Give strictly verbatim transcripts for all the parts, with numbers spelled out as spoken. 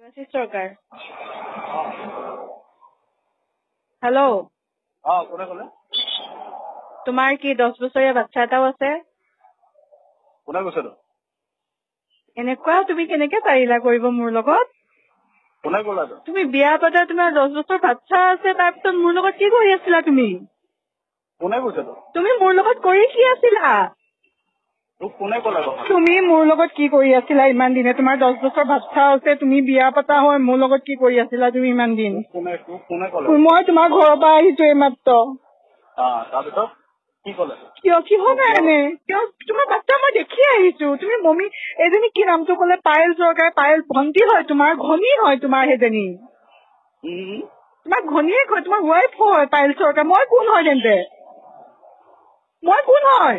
দেৱাশীষ চৰকাৰ। হেল্ল'। অ কোনে ক'লে? তোমাৰ কি দহ বছৰীয়া বাচ্চা এটাও আছে? কোনে কৈছে? এনেকুৱা তুমি কেনেকে পাৰিলা কৰিব মোৰ লগত? কোনে ক'লে? তুমি বিয়া পাতা, তোমাৰ দহ বছৰ বাচ্চা আছে, তাৰপিছত মোৰ লগত কি কৰি আছিলা তুমি? কোনে কৈছে? তুমি মোৰ লগত কৰি কি আছিলা? তোক কোনে ক'লে? তুমি মোৰ লগত কি কৰি আছিলা ইমান দিনে? তোমাৰ দহ বছৰ বাচ্চা আছে, তুমি বিয়া পাতা হয়, মোৰ লগত কি কৰি আছিলা তুমি ইমান দিন? কোনে তোক কোনে ক'লে? মই তোমাৰ ঘৰৰ পৰা আহিছো এইমাত্ৰ। অ তাৰপিছত কি ক'লে? কিয় কিহৰ কাৰণে? কিয় তোমাৰ বাচ্চা মই দেখি আহিছো। তুমি মমি এজনী কি নামটো ক'লে? পায়েল চৰকাৰ। পায়েল ভণ্টি হয় তোমাৰ, ঘনী হয় তোমাৰ সেইজনী। তোমাৰ ঘনীয়েক হয়, তোমাৰ ৱাইফ হয় পায়েল চৰকাৰ। মই কোন হয় তেন্তে? মই কোন হয়?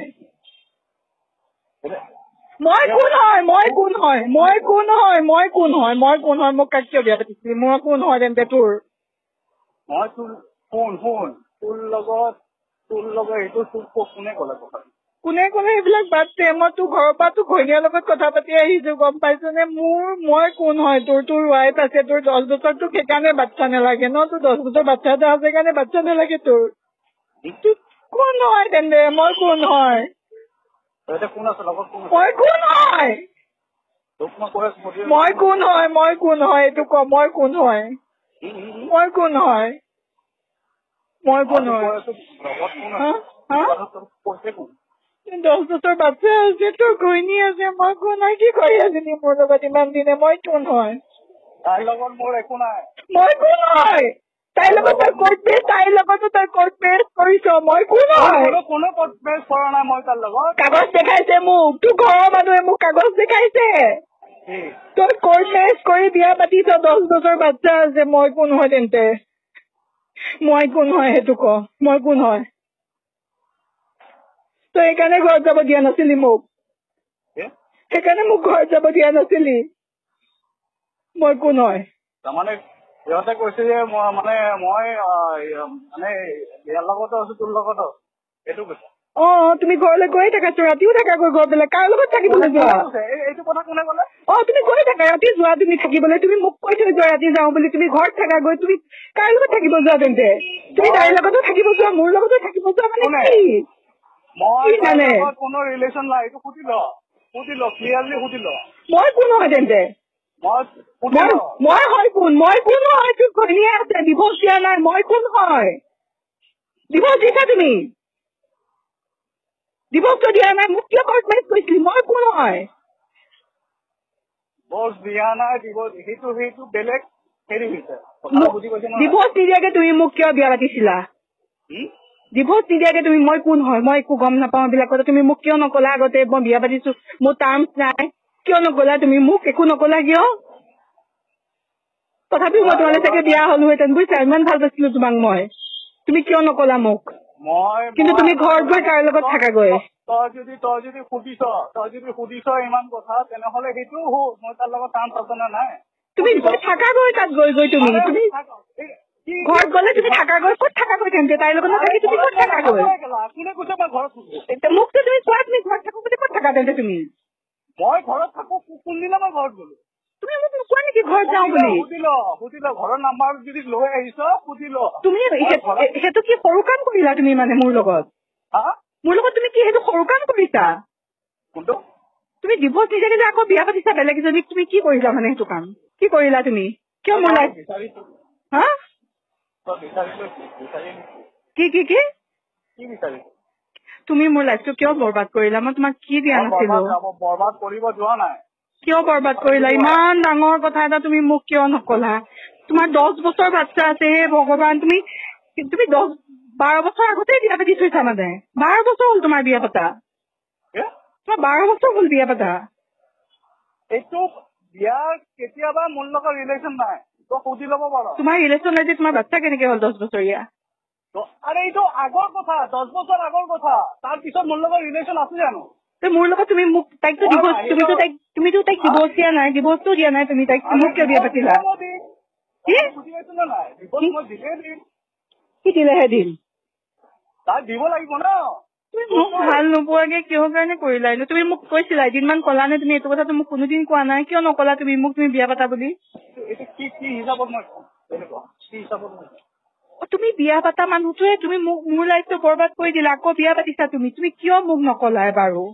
মই কোন হয়? মই কোন হয়? মই কোন হয়? মই কোন হয়? মই কোন হয়? মোক কাক কিয় বিয়া পাতিছিলি? মই কোন হয় তেন্তে তোৰ? মই তোৰ শুন শুন তোৰ লগত তোৰ লগত এইটো তোক কোনে ক'লে কথা? কোনে ক'লে এইবিলাক বাদ দে। মই তোৰ ঘৰৰ পৰা তোৰ ঘৈণীয়াৰ লগত কথা পাতি আহিছো, গম পাইছো নে? মোৰ মই কোন হয় তোৰ? তোৰ ৱাইফ আছে, তোৰ দহ বছৰ, তোক সেইকাৰণে বাচ্চা নালাগে ন? তোৰ দহ বছৰ বাচ্চা এটা আছে কাৰণে বাচ্চা নালাগে তোৰ। তোৰ কোন হয় তেন্তে? মই কোন হয়? কোন আছে লগত? মই কোন হয়? মই কোন হয়? মই কোন হয়? এইটো ক, মই কোন হয়? মই কোন হয়? মই কোন হয়? দহ বছৰ বাচ্চা আছে, তোৰ ঘৈণী আছে, মই কোন হয়? কি কৰি আছিলি মোৰ লগত ইমান দিনে? মই কোন হয়? তাইৰ লগত মোৰ একো নাই। মই কোন হয়? তাইৰ লগত তই কোৰ্ট পেচ, তাইৰ লগতো তই কোৰ্ট পেচ কৰিছ। মই কোন হয়? কোনো কোৰ্ট পেচ কৰা নাই মই তাৰ লগত। কাগজ দেখাইছে মোক, তোৰ ঘৰৰ মানুহে মোক কাগজ দেখাইছে। তই কোৰ্ট পেচ কৰি বিয়া পাতিছ, দহ বছৰ বাচ্চা আছে। মই কোন হয় তেন্তে? মই কোন হয় সেইটো ক? মই কোন হয়? তই সেইকাৰণে ঘৰত যাব দিয়া নাছিলি মোক? সেইকাৰণে মোক ঘৰত যাব দিয়া নাছিলি? মই কোন হয়? তাৰমানে সিহঁতে কৈছে যে মই মানে মই মানে ইয়াৰ লগতো আছো, তোৰ লগতো এইটো কৈছে। অ তুমি ঘৰলৈ গৈয়ে থাকাছো, ৰাতিও থাকাগৈ ঘৰ পেলাই। কাৰ লগত থাকিবলৈ যোৱা? এইটো কথা কোনে ক'লে? অ তুমি গৈ থাকা, ৰাতি যোৱা তুমি থাকিবলৈ। তুমি মোক কৈ থৈ যোৱা ৰাতি যাওঁ বুলি, তুমি ঘৰত থাকাগৈ। তুমি কাৰ লগত থাকিব যোৱা তেন্তে? তুমি তাইৰ লগতো থাকিব যোৱা, মোৰ লগতো থাকিব যোৱা, মানে কি? মই মানে কোনো ৰিলেশ্যন নাই, এইটো সুধি ল, সুধি ল, ক্লিয়াৰলি সুধি ল। মই কোন হয় তেন্তে? মই হয় কোন? মই কোন হয়? তোৰ ঘৈণীয়ে আছে, ডিভোৰ্চ দিয়া নাই। মই কোন হয়? ডিভোৰ্চ দিছা তুমি? ডিভোৰ্চটো দিয়া নাই, মোক কিয় কোৰ্ট মেৰেজ কৰিছিলি? মই কোন হয়? ডিভোৰ্চ দিয়া নাই, ডিভোৰ্চ সেইটো সেইটো বেলেগ হেৰি হৈছে। ডিভোৰ্চ নিদিয়াকে তুমি মোক কিয় বিয়া পাতিছিলা? ডিভোৰ্চ নিদিয়াকে তুমি মই কোন হয়? মই একো গম নাপাওঁ এইবিলাক কথা। তুমি মোক কিয় নকলা আগতে মই বিয়া পাতিছো, মোৰ টাৰ্মছ নাই? কিয় নকলা তুমি মোক? একো নকলা কিয়? তথাপিও মই তোমালে চাগে বিয়া হলোহেঁতেন, বুজিছা? ইমান ভাল পাইছিলো তোমাক মই। তুমি কিয় নকলা মোক? কিন্তু তুমি ঘৰত গৈ তাৰ লগত থাকাগৈ। তই যদি তই যদি সুধিছ তই যদি সুধিছ ইমান কথা, তেনেহলে সেইটোও হো মই তাৰ লগত টাৰ্মছ আছে নে নাই? তুমি গৈ থাকাগৈ তাত গৈ গৈ তুমি তুমি ঘৰত গলে তুমি থাকাগৈ। ক'ত থাকাগৈ তেন্তে? তাইৰ লগত নাথাকি তুমি ক'ত থাকাগৈ? কোনে কৈছে মই ঘৰত থাকো? মোকতো তুমি কোৱা তুমি ঘৰত থাকো বুলি। ক'ত থাকা তেন্তে তুমি? মই ঘৰত থাকো, কোনদিনা মই ঘৰত গলো? তুমি মোক নোকোৱা নেকি ঘৰত যাওঁ বুলি? সুধি ল সুধি ল ঘৰৰ নাম্বাৰ যদি লৈ আহিছ সুধি ল। তুমি সেইটো কি সৰু কাম কৰিলা তুমি মানে মোৰ লগত? মোৰ লগত তুমি কি সেইটো সৰু কাম কৰিছা? কোনটো? তুমি ডিভোৰ্চ নিদিয়াকে যে আকৌ বিয়া পাতিছা বেলেগ এজনীক, তুমি কি কৰিলা মানে সেইটো কাম? কি কৰিলা তুমি? কিয় মোৰ লাইফ হা কি কি কি তুমি মোৰ লাইফটো কিয় বৰবাদ কৰিলা? মই তোমাক কি দিয়া নাছিলো? বৰবাদ কৰিব যোৱা নাই। কিয় বৰবাদ কৰিলা? ইমান ডাঙৰ কথা এটা তুমি মোক কিয় নকলা? তোমাৰ দহ বছৰ বাচ্চা আছে। হে ভগৱান, তুমি তুমি দহ বাৰ বছৰ আগতে বিয়া পাতি থৈছা মানে? বাৰ বছৰ হল তোমাৰ বিয়া পতা? তোমাৰ বাৰ বছৰ হল বিয়া পতা? এইটো বিয়া কেতিয়াবা মোৰ লগত ৰিলেশ্যন নাই, তই সুধি ল'ব পাৰ। তোমাৰ ৰিলেশ্যন নাই যে তোমাৰ বাচ্চা কেনেকে হ'ল দহ বছৰীয়া? আৰে এইটো আগৰ কথা, দহ বছৰ আগৰ কথা। তাৰ পিছত মোৰ লগত ৰিলেশ্যন আছে জানো? মোৰ লগত তুমি মোক তাইকতো ডিভোৰ্চ তুমিতো তাইক তুমিতো তাইক ডিভোৰ্চ দিয়া নাই, ডিভোৰ্চটো দিয়া নাই তুমি তাইক। মোক কিয় বিয়া পাতিলা? কি দিলেহে দিম? তাই দিব লাগিব ন। তুমি মোক ভাল নোপোৱাকে কিহৰ কাৰণে কৰিলা এনে? তুমি মোক কৈছিলা এদিনমান কলা নে? তুমি এইটো কথাটো মোক কোনোদিন কোৱা নাই, কিয় নকলা তুমি মোক তুমি বিয়া পাতা বুলি? তুমি বিয়া পাতা মানুহটোৱে তুমি মোক মোৰ লাইফটো বৰবাদ কৰি দিলা, আকৌ বিয়া পাতিছা তুমি। তুমি কিয় মোক নকলা এবাৰো?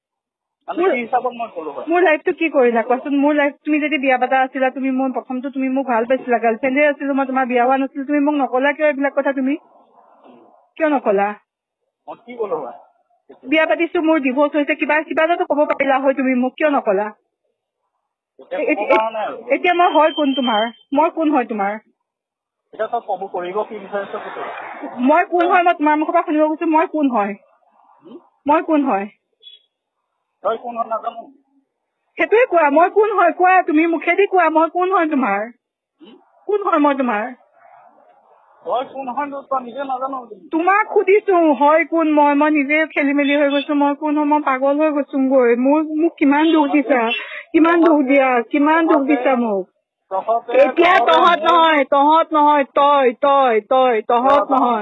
মোৰ লাইফটো কি কৰিলা কোৱাচোন? মোৰ লাইফ তুমি যদি বিয়া পাতা আছিলা, তুমি মোৰ প্ৰথমটো তুমি মোক ভাল পাইছিলা, গাৰ্লফ্ৰেণ্ডে আছিলো মই, তোমাৰ বিয়া হোৱা নাছিলো, তুমি মোক নকলা কিয় এইবিলাক কথা? তুমি কিয় নকলা? বিয়া পাতিছো, মোৰ ডিভোৰ্চ হৈছে, কিবা কিবা এটা কব পাৰিলা হয় তুমি মোক, কিয় নকলা? এতিয়া মই হয় কোন তোমাৰ? মই কোন হয় তোমাৰ? মই কোন হয়? মই তোমাৰ মুখৰ পৰা শুনিব গৈছো মই কোন হয়? মই কোন হয়? সেইটোৱে কোৱা, মই কোন হয় কোৱা, তুমি মুখেদি কোৱা মই কোন হয় তোমাৰ? কোন হয় মই তোমাৰ? তোমাক সুধিছো হয় কোন মই? মই নিজে খেলি মেলি হৈ গৈছো, মই কোন হয়? মই পাগল হৈ গৈছো গৈ। মোৰ মোক কিমান দুখ দিছা, কিমান দুখ দিয়া, কিমান দুখ দিছা মোক। এতিয়া তহঁত নহয়, তহঁত নহয়, তই তই তই তহঁত নহয়।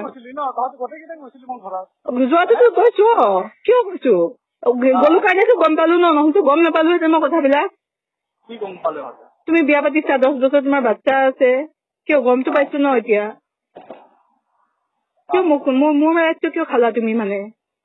যোৱাটোতো গৈছো, কিয় গৈছো? গলো কাৰণেতো গম পালো ন, নহতো গম নাপালো মই কথাবিলাক। তুমি বিয়া পাতিছা, দহ বছৰ তোমাৰ বাচ্ছা আছে, কিয় গমটো পাইছো ন এতিয়া। কিয় মোক মোৰ মোৰ লাইফটো কিয় খালা তুমি? মানে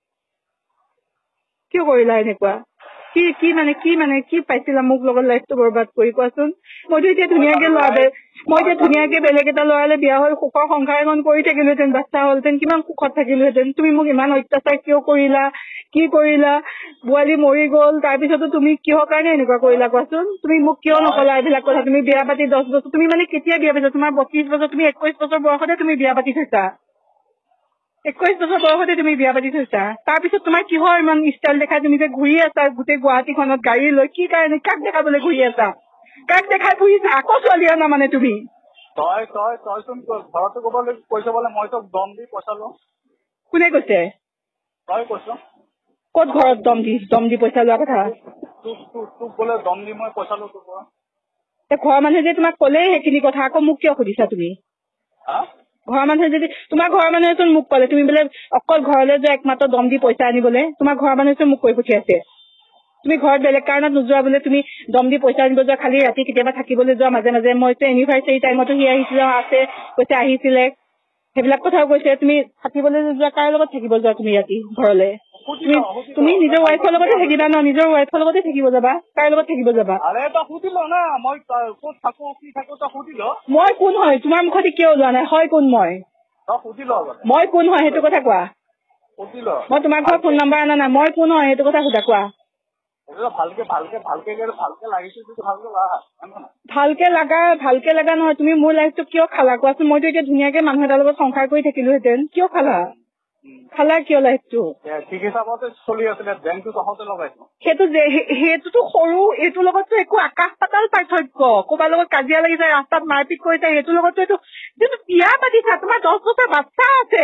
কিয় কৰিলা এনেকুৱা? কি কি মানে কি মানে কি পাইছিলা মোক লগত লাইফটো বৰবাদ কৰি? কোৱাচোন। মইতো এতিয়া ধুনীয়াকে ল'ৰা মই এতিয়া ধুনীয়াকে বেলেগ এটা ল'ৰালে বিয়া হৈ সুখৰ সংসাৰ এখন কৰি থাকিলোহেঁতেন, বাচ্ছা হলহেঁতেন, কিমান সুখত থাকিলোহেঁতেন। তুমি মোক ইমান অত্যাচাৰ কিয় কৰিলা? কি কৰিলা? বোৱাৰী মৰি গল, তাৰপিছতো তুমি কিহৰ কাৰণে এনেকুৱা কৰিলা কোৱাচোন? তুমি মোক কিয় নকলা এইবিলাক কথা? তুমি বিয়া পাতি দহ বছৰ, তুমি মানে কেতিয়া বিয়া পাতিছা? তোমাৰ বত্ৰিশ বছৰ, তুমি একৈশ বছৰ বয়সতে তুমি বিয়া পাতি থৈছা। একৈশ বছৰ বয়সতে তুমি বিয়া পাতি থৈছা। তাৰপিছত তোমাৰ কিহৰ ইমান ষ্টাইল দেখাই তুমি যে ঘূৰি আছা গোটেই গুৱাহাটীখনত গাড়ী লৈ? কি কাৰণে? কাক দেখাবলৈ ঘূৰি আছা? কাক দেখাই ফুৰিছা? আকৌ ছোৱালী আনা মানে তুমি? তই তই তই চোন ঘৰতো ক'বলৈ কৈছ বোলে মই তোক দম দি পইচা লওঁ। কোনে কৈছে? তই কৈছ। ক'ত ঘৰত দম দি দম দি পইচা লোৱা কথা? তোক তোক বোলে দম দি মই পইচা লওঁ তোৰ পৰা। ঘৰৰ মানুহে যে তোমাক ক'লে সেইখিনি কথা, আকৌ মোক কিয় সুধিছা তুমি? ঘৰৰ মানুহে যদি তোমাৰ ঘৰৰ মানুহেচোন মোক ক'লে তুমি বোলে অকল ঘৰলৈ যোৱা একমাত্ৰ দম দি পইচা আনিবলৈ, তোমাৰ ঘৰৰ মানুহেচোন মোক কৈ পঠিয়াইছে। তুমি ঘৰত বেলেগ কাৰণত নোযোৱা বোলে, তুমি দম দি পইচা আনিব যোৱা, খালি ৰাতি কেতিয়াবা থাকিবলৈ যোৱা মাজে মাজে। মইতো এনিভাৰ্চাৰী টাইমতো সি আহিছিলে, আছে কৈছে আহিছিলে, সেইবিলাক কথাও কৈছে। তুমি থাকিবলৈ যোৱা, কাৰ লগত থাকিব যোৱা তুমি ৰাতি ঘৰলে? তুমি তুমি নিজৰ ৱাইফৰ লগতে থাকিবা ন? নিজৰ ৱাইফৰ লগতে থাকিব যাবা, কাৰ লগত থাকিব যাবা? মই কোন হয় তোমাৰ মুখতে কিয় ওলোৱা নাই? হয় কোন মই? মই কোন হয় সেইটো কথা কোৱা। মই তোমাৰ ঘৰৰ ফোন নম্বৰ আনা নাই, মই কোন হয় সেইটো কথা সোধা, কোৱা। ভালকে ভালকে ভালকে ভালকে লাগিছে, ভালকে লাগা ভালকে লাগা নহয়। তুমি মোৰ লাইফটো কিয় খালা কোৱাচোন? মইতো এতিয়া ধুনীয়াকে মানুহ এটাৰ লগত সংসাৰ কৰি থাকিলোহেঁতেন, কিয় খালা? খালা কিয় লাইফটো? সেইটো সেইটোতো সৰু, এইটোৰ লগততো একো আকাশ পাতাল পাৰ্থক্য। ক'ৰবাৰ লগত কাজিয়া লাগিছে, ৰাস্তাত মাৰপিট কৰিছে, সেইটোৰ লগততো এইটো বিয়া পাতিছা, তোমাৰ দহ বছৰ বাচ্ছা আছে।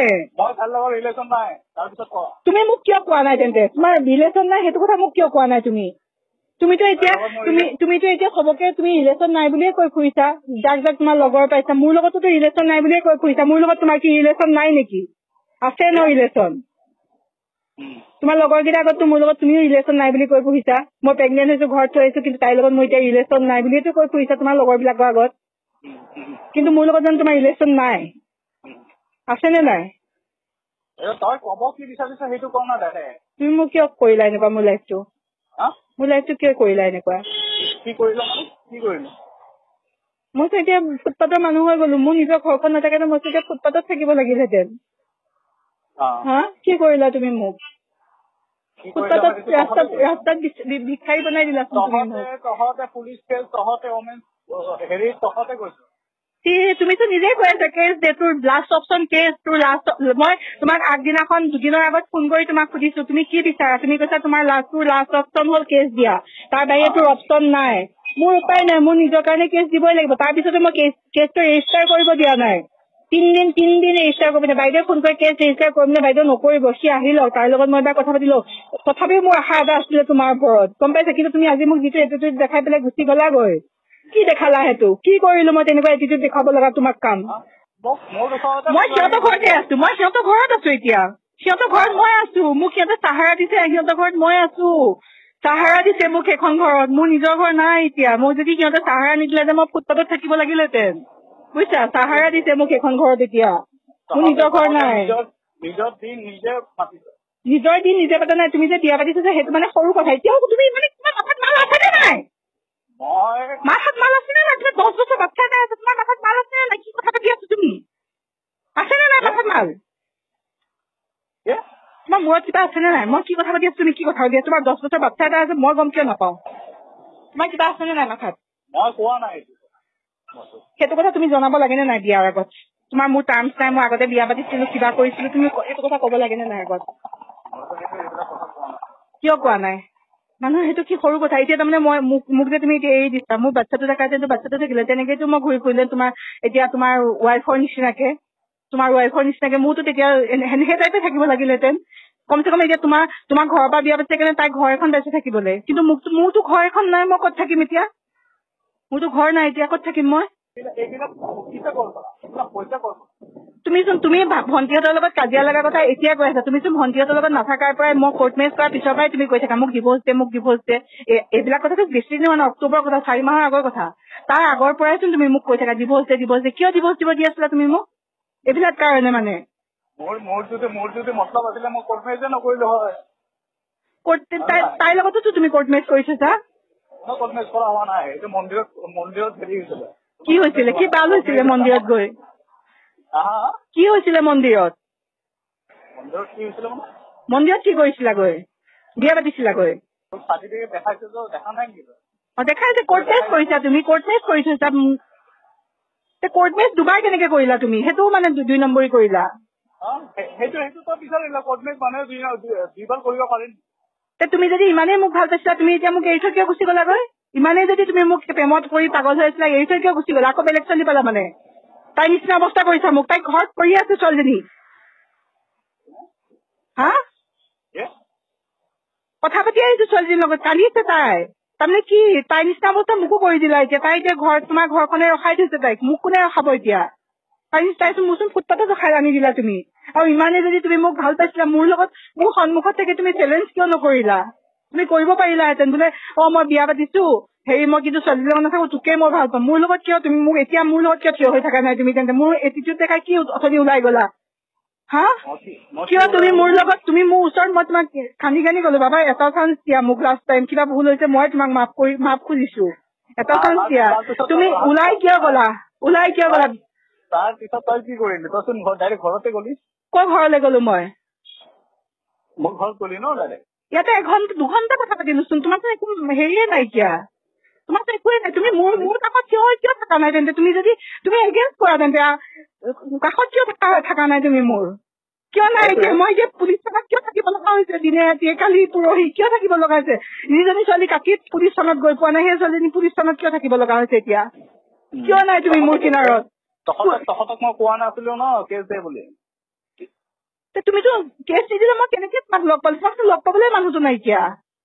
তুমি মোক কিয় কোৱা নাই তেন্তে? তোমাৰ ৰিলেশ্যন নাই সেইটো কথা মোক কিয় কোৱা নাই তুমি? তুমিতো এতিয়া তুমি তুমিতো এতিয়া চবকে তুমি ৰিলেশ্যন নাই বুলিয়ে কৈ ফুৰিছা, যাক যাক তোমাৰ লগৰ পাইছা। মোৰ লগতো ৰিলেশ্যন নাই বুলিয়ে কৈ ফুৰিছা। মোৰ লগত তোমাৰ কি ৰিলেশ্যন নাই নেকি? আছে ন ৰিলেশ্যন। তোমাৰ লগৰ কেইটাৰ আগততো মোৰ লগত তুমিও ৰিলেশ্যন নাই বুলি কৈ ফুৰিছা। মই প্ৰেগনেন্ট হৈছো, ঘৰত থৈ আহিছো, কিন্তু তাইৰ লগত মই এতিয়া ৰিলেশ্যন নাই বুলিয়েতো কৈ ফুৰিছা তোমাৰ লগৰ বিলাকৰ আগত। কিন্তু মোৰ লগত জানো তোমাৰ ৰিলেশ্যন নাই? আছে নে নাই? তই কব কি বিচাৰিছা সেইটো ক না দাদা। তুমি মোক কিয় কৰিলা এনেকুৱা? মোৰ লাইফটো মোৰ লাইফটো কিয় কৰিলা এনেকুৱা? কি কৰিলা কি কৰিলো? মইতো এতিয়া ফুটপাথৰ মানুহ হৈ গলো। মোৰ নিজৰ ঘৰখন নাথাকে, মইতো এতিয়া ফুটপাথত থাকিব লাগিলহেঁতেন। হা কি কৰিলা তুমি মোক? ফুটপাথত ৰাস্তাত ৰাস্তাত ভিক্ষাৰী বনাই দিলা তুমি মোক। তহঁতে পুলিচ কেছ, তহঁতে হেৰি তহঁতে কৈছো। তুমিতো নিজে কৈ আছা কেছ দে, তোৰ লাষ্ট অপশ্যন কেছ, তোৰ লাষ্ট। মই তোমাক আগদিনাখন দুদিনৰ আগত ফোন কৰি তোমাক সুধিছো তুমি কি বিচাৰা, তুমি কৈছা তোমাৰ লাষ্ট তোৰ লাষ্ট অপশ্যন হ'ল কেছ দিয়া, তাৰ বাহিৰে তোৰ অপশ্যন নাই। মোৰ উপায় নাই, মোৰ নিজৰ কাৰণে কেছ দিবই লাগিব। তাৰপিছতো মই কেছ কেছটো ৰেজিষ্টাৰ কৰিব দিয়া নাই। তিনদিন তিনদিন ৰেজিষ্টাৰ কৰিব দিয়া। বাইদেউ ফোন কৰি কেছ ৰেজিষ্টাৰ কৰিম নে? বাইদেউ নকৰিব, সি আহি লওক, তাৰ লগত মই এবাৰ কথা পাতিলো। তথাপিও মোৰ আশা এটা আছিলে তোমাৰ ওপৰত, গম পাইছা। কিন্তু তুমি আজি মোক যিটো এটিটিউড দেখাই পেলাই গুচি গলাগৈ, কি দেখালা সেইটো? কি কৰিলো মই তেনেকুৱা এটিটিউড দেখাব লগা তোমাক কাম? মই সিহঁতৰ ঘৰতে আছো, মই সিহঁতৰ ঘৰত আছো এতিয়া। সিহঁতৰ ঘৰত মই আছো, মোক সিহঁতে চাহাৰা দিছে, সিহঁতৰ ঘৰত মই আছো, চাহাৰা দিছে মোক সেইখন ঘৰত, মোৰ নিজৰ ঘৰ নাই এতিয়া। মই যদি সিহঁতে চাহাৰা নিদিলে যে মই ফুটপাথত থাকিব লাগিলেহেঁতেন, বুজিছা? চাহাৰা দিছে মোক সেইখন ঘৰত এতিয়া, মোৰ নিজৰ ঘৰ নাই। নিজৰ দিন নিজে পাতিছে, নিজৰ দিন নিজে পাতা নাই। তুমি যে বিয়া পাতিছা যে সেইটো মানে সৰু কথা। এতিয়াও তুমি মানে তোমাৰ মাথাত মাল আছে নে নাই? মই মাথাত মাল আছে নে নাই? তুমি দহ বছৰ বাচ্চা এটা আছে, তোমাৰ মাথাত মাল আছে নে নাই? কি কথা পাতি আছো তুমি? আছে নে নাই মাথাত মাল? তোমাৰ মূৰত কিবা আছে নে নাই? মই কি কথা পাতি আছো, তুমি কি কথা পাতি আছা? তোমাৰ দহ বছৰ বাচ্চা এটা আছে, মই গম কিয় নাপাওঁ? তোমাৰ কিবা আছে নে নাই মাথাত? মই কোৱা নাই সেইটো কথা তুমি জনাব লাগে নে নাই বিয়াৰ আগত? তোমাৰ মোৰ টাৰ্মছ নাই, মই আগতে বিয়া পাতিছিলো, কিবা কৰিছিলো, তুমি এইটো কথা কব লাগে নে নাই আগত? কিয় কোৱা নাই? মানুহ সেইটো কি সৰু কথা? এতিয়া তাৰমানে মই মোক মোক যে তুমি এতিয়া এৰি দিছা, মোৰ বাচ্ছাটো দেখাইছে, বাচ্ছাটো থাকিলে তেনেকেতো মই ঘূৰি ফুৰিলে তোমাৰ এতিয়া তোমাৰ ৱাইফৰ নিচিনাকে, তোমাৰ ৱাইফৰ নিচিনাকে মোৰতো তেতিয়া সেই টাইপে থাকিব লাগিলেহেঁতেন। কমচে কম এতিয়া তোমাৰ তোমাৰ ঘৰৰ পৰা বিয়া পাতিছে কাৰণে তাই ঘৰ এখন বেছি থাকিবলৈ, কিন্তু মোক মোৰতো ঘৰ এখন নাই, মই ক'ত থাকিম এতিয়া? মোৰতো ঘৰ নাই এতিয়া, ক'ত থাকিম মই? তুমিচোন তুমি ভণ্টিহঁতৰ লগত কাজিয়া লগা কথা এতিয়া কৈ আছা। তুমিচোন ভণ্টিহঁতৰ লগত নাথাকাৰ পৰাই মই কোৰ্ট মেৰেজ কৰাৰ পিছৰ পৰাই তুমি কৈ থাকা মোক ডিভোৰ্চ দে, মোক ডিভোৰ্চ দে। এইবিলাক কথাটো বেছি দিন মানে অক্টোবৰৰ কথা, চাৰি মাহৰ আগৰ কথা। তাৰ আগৰ পৰাইচোন তুমি মোক কৈ থাকা ডিভোৰ্চ দে, ডিভোৰ্চ দে। কিয় ডিভোৰ্চ দিব দি আছিলা তুমি মোক? এইবিলাক কাৰণে মানে মোৰ মোৰ যদি মোৰ যদি মতলব আছিলে মই কোৰ্ট মেৰেজে নকৰিলো হয়। তাইৰ লগতো তুমি কোৰ্ট মেৰেজ কৰিছা? মই কোৰ্ট মেৰেজ কৰা হোৱা নাই, এইটো মন্দিৰত মন্দিৰত হেৰি হৈছিলে। কি হৈছিলে? কি ভাল হৈছিলে মন্দিৰত গৈ? কি হৈছিলে মন্দিৰত? মন্দিৰত কি হৈছিলে মানে? মন্দিৰত কি কৰিছিলা গৈ? বিয়া পাতিছিলা গৈ? চাৰ্টিফিকেট দেখাইছে তো, দেখা নাই নেকি? অ দেখাইছে, কোৰ্ট মেৰেজ কৰিছা তুমি, কোৰ্ট মেৰেজ কৰি থৈছা। কোৰ্ট মেৰেজ দুবাৰ কেনেকে কৰিলা তুমি? সেইটোও মানে দুই নম্বৰী কৰিলা? সেইটো সেইটো তই বিচাৰিলা কোৰ্ট মেৰেজ মানুহে দুইবাৰ কৰিব পাৰিম। তুমি যদি ইমানেই মোক ভাল পাইছিলা, তুমি এতিয়া মোক এৰি থৈ কিয় গুচি গলা গৈ? ইমানেই যদি তুমি মোক প্ৰেমত কৰি পাগল হৈ আছিলা, এৰি থৈ কিয় গুচি গলা? আকৌ বেলেগ ছোৱালী পালা মানে? তাই নিচিনা অৱস্থা কৰিছা মোক। তাই ঘৰত কৰি আছে ছোৱালীজনী। হা কথা পাতি আহিছো ছোৱালীজনীৰ লগত, কান্দিছে তাই। তাৰমানে কি তাই নিচিনা অৱস্থা মোকো কৰি দিলা এতিয়া। তাই এতিয়া ঘৰত তোমাৰ ঘৰখনে ৰখাই থৈছে তাইক, মোক কোনে ৰখাব এতিয়া? তাই তাইচোন মোৰচোন ফুটপাথত ৰখাই আনি দিলা তুমি। আৰু ইমানে যদি তুমি মোক ভাল পাইছিলা, মোৰ লগত মোৰ সন্মুখত থাকি তুমি চেলেঞ্জ কিয় নকৰিলা? তুমি কৰিব পাৰিলাহেঁতেন বোলে, অ মই বিয়া পাতিছো, হেৰি মই কিন্তু ছোৱালীৰ লগত নাথাকো, তোকে মই ভাল পাম। মোৰ লগত কিয় তুমি মোক এতিয়া মোৰ লগত কিয় থিয় হৈ থকা নাই তুমি? তেন্তে মোৰ এটিটিউড দেখাই কি অথনি ওলাই গলা? হা কিয় তুমি মোৰ লগত তুমি মোৰ ওচৰত মই তোমাক কান্দি কান্দি গলো, বাবা এটা চান্স দিয়া মোক, লাষ্ট টাইম কিবা ভুল হৈছে, মই তোমাক মাফ কৰি মাফ খুজিছো, এটা চান্স দিয়া। তুমি ওলাই কিয় গলা? ওলাই কিয় গলা? তাৰ পিছত তই কি কৰিলি? তইচোন ডাইৰেক্ট ঘৰতে গলি। কৰ ঘৰলৈ গলো মই? মোৰ ঘৰত গলি ন ডাইৰেক্ট? ইয়াতে এঘন্টা দুঘন্টা কথা পাতিলোচোন, তোমাৰতো একো হেৰিয়ে নাইকিয়া, তোমাৰতো একোৱে নাই। তুমি মোৰ মোৰ কাষত কিয় কিয় থকা নাই তেন্তে? তুমি যদি তুমি এগেইনষ্ট কৰা তেন্তে কাষত কিয় থকা নাই তুমি মোৰ? কিয় নাই এতিয়া? মই এতিয়া পুলিচ থানাত কিয় থাকিব লগা হৈছে? দিনে ৰাতিয়ে কালি পৰহি কিয় থাকিব লগা হৈছে? যিজনী ছোৱালী কাকিত পুলিচ থানাত গৈ পোৱা নাই, সেই ছোৱালীজনী পুলিচ থানাত কিয় থাকিব লগা হৈছে এতিয়া? কিয় নাই তুমি মোৰ কিনাৰত? তহঁতক মই কোৱা নাছিলো ন কেছ দে বুলি। তুমিতো কেছ নিদিলে মই কেনেকে তোমাক লগ পালো? তোমাকতো লগ পাবলৈ মানুহটো নাইকিয়া।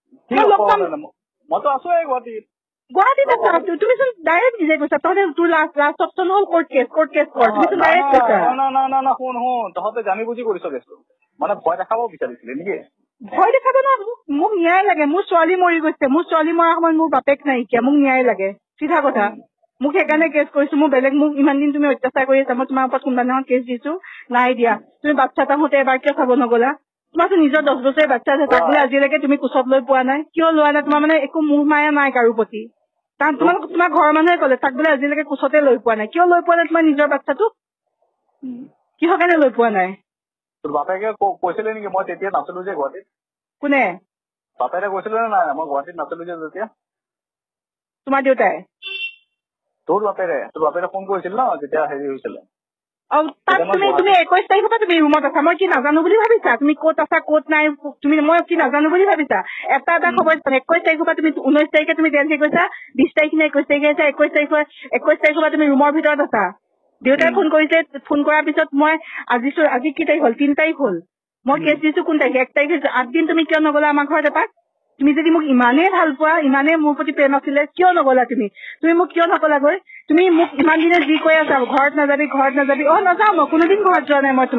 মইতো আছো গুৱাহাটীত। গুৱাহাটীত আছা তুমিচোন ডাইৰেক্ট নিজে কৈছা, তহঁতে তোৰ লাষ্ট লাষ্ট অপচন হ'ল কোৰ্ট কেছ, কোৰ্ট কেছ কৰ। তুমিচোন ডাইৰেক্ট কৈছা। না না না না শুন শুন, তহঁতে জানি বুজি কৰিছ কেছটো, মানে ভয় দেখাব বিচাৰিছিলি নেকি? ভয় দেখাব না, মোক ন্যায় লাগে। মোৰ ছোৱালী মৰি গৈছে, মোৰ ছোৱালী মৰাৰ সময়ত মোৰ বাপেক নাইকিয়া, মোক ন্যায় লাগে, চিধা কথা। মোক সেইকাৰণে কেছ কৰিছো। মোৰ বেলেগ মোক ইমান দিন তুমি অত্যাচাৰ কৰি আছা, মই তোমাৰ ওপৰত কোনোবা দিনাখন কেছ দিছো নাই দিয়া। তুমি বাচ্ছা এটা হওঁতে এবাৰ কিয় চাব নগলা? তোমাৰতো নিজৰ দহ বছৰীয়া বাচ্ছা আছে, তাক বোলে আজিলৈকে তুমি কোচত লৈ পোৱা নাই। কিয় লোৱা নাই? তোমাৰ মানে একো মোহ মায়া নাই কাৰো প্ৰতি। কাৰণ তোমালোক তোমাৰ ঘৰৰ মানুহে ক'লে তাক বোলে আজিলৈকে কোচতে লৈ পোৱা নাই। কিয় লৈ পোৱা নাই তোমাৰ নিজৰ বাচ্ছাটোক? কিহৰ কাৰণে লৈ পোৱা নাই? তোৰ বাপেকে কৈছিলে নেকি? মই তেতিয়া নাছিলো যে গুৱাহাটীত। কোনে? বাপেকে কৈছিলে নে নাই মই গুৱাহাটীত নাছিলো যে তেতিয়া? তোমাৰ দেউতাই? তোৰ বাপেৰে তোৰ বাপেৰে ফোন কৰিছিল ন যেতিয়া হেৰি হৈছিলে। তাত তুমি তুমি একৈশ তাৰিখৰ পৰা তুমি ৰুমত আছা, মই কি নাজানো বুলি ভাবিছা? তুমি ক'ত আছা ক'ত নাই তুমি মই কি নাজানো বুলি ভাবিছা? এটা এটা খবৰ একৈশ তাৰিখৰ পৰা তুমি ঊনৈশ তাৰিখে তুমি দেলহি গৈছা, বিশ তাৰিখে নে একৈশ তাৰিখে আছা, একৈশ তাৰিখৰ একৈশ তাৰিখৰ পৰা তুমি ৰুমৰ ভিতৰত আছা। দেউতাই ফোন কৰিছে, ফোন কৰাৰ পিছত মই আজি আজি কি তাৰিখ হ'ল? তিন তাৰিখ হ'ল। মই কেছ দিছো কোন তাৰিখে? এক তাৰিখে। আঠ দিন তুমি কিয় নগলা আমাৰ ঘৰত এপাক? তুমি যদি মোক ইমানেই ভাল পোৱা, ইমানেই মোৰ প্ৰতি প্ৰেম আছিলে, কিয় নগলা তুমি? তুমি মোক কিয় নকলাগৈ? তুমি মোক ইমান দিনে যি কৈ আছা ঘৰত নাযাবি ঘৰত নাযাবি। অ নাযাওঁ, মই কোনোদিন ঘৰত যোৱা নাই মই তোমাৰ।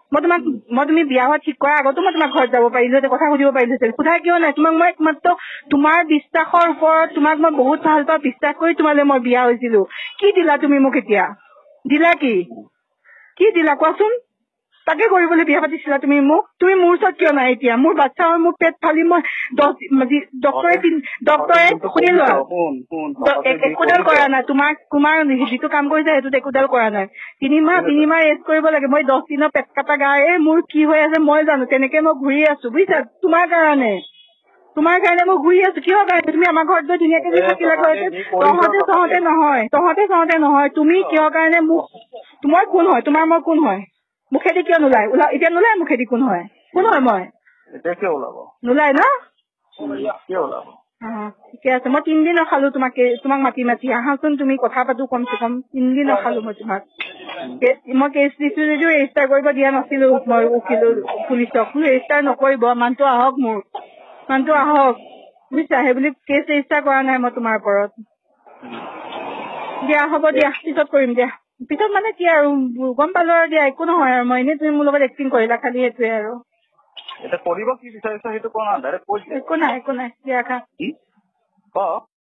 মই তোমাক মই তুমি বিয়া হোৱা ঠিক কৰাৰ আগতো মই তোমাক ঘৰত যাব পাৰিলো, কথা সুধিব পাৰিলো। সোধা কিয় নাই? তোমাক মই একমাত্ৰ তোমাৰ বিশ্বাসৰ ওপৰত তোমাক মই বহুত ভাল পাওঁ, বিশ্বাস কৰি তোমালৈ মই বিয়া হৈছিলো। কি দিলা তুমি মোক এতিয়া? দিলা কি? কি দিলা কোৱাচোন? তাকে কৰিবলৈ বিয়া পাতিছিলা তুমি মোক? তুমি মোৰ ওচৰত কিয় নাই এতিয়া? মোৰ বাচ্ছা হয়, মোৰ পেট ফালি মই ডক্টৰে ডক্টৰে শুনি লোৱা, একোডাল কৰা নাই। তোমাক তোমাৰ যিটো কাম কৰিছে সেইটোত একোডাল কৰা নাই। তিনিমাহ তিনিমাহ ৰেষ্ট কৰিব লাগে। মই দহ দিনৰ পেট কটা গা, এই মোৰ কি হৈ আছে মই জানো। তেনেকে মই ঘূৰি আছো বুজিছা, তোমাৰ কাৰণে তোমাৰ কাৰণে মই ঘূৰি আছো। কিহৰ কাৰণে? তুমি আমাৰ ঘৰত গৈ ধুনীয়াকে যে থাকিলা ঘৰতে, তহঁতে তহঁতে নহয় তহঁতে তহঁতে নহয় তুমি কিহৰ কাৰণে মোক? তোমাৰ কোন হয়? তোমাৰ মই কোন হয়? মুখেদি কিয় নোলাই? ওলা এতিয়া নোলাই মুখেদি কোন হয়? কোন হয় মই? এতিয়া কিয় ওলাব? নোলাই ন? কিয় ওলাব? ঠিকে আছে। মই তিনদিন ৰখালো তোমাক তোমাক মাতি মাতি। আহাচোন তুমি কথা পাতো কমচে কম। তিনদিন ৰখালো মই তোমাক। মই কেছ দিছো যদিও ৰেজিষ্টাৰ কৰিব দিয়া নাছিলো। মই উকিল পুলিচক ৰেজিষ্টাৰ নকৰিব, মানুহটো আহক, মোৰ মানুহটো আহক বুজিছা। সেইবুলি কেছ ৰেজিষ্টাৰ কৰা নাই মই তোমাৰ ওপৰত। দিয়া হ'ব দিয়া, পিছত কৰিম দিয়া। পিছত মানে কি আৰু গম পালো আৰু দিয়া, একো নহয় আৰু। মই এনেই তুমি মোৰ লগত এক্টিং কৰিলা খালি, সেইটোৱে আৰু। এতিয়া কৰিব কি বিচাৰিছা সেইটো কোৱা না, ডাইৰেক্ট কৈ দিয়া। একো নাই একো নাই দিয়া খা।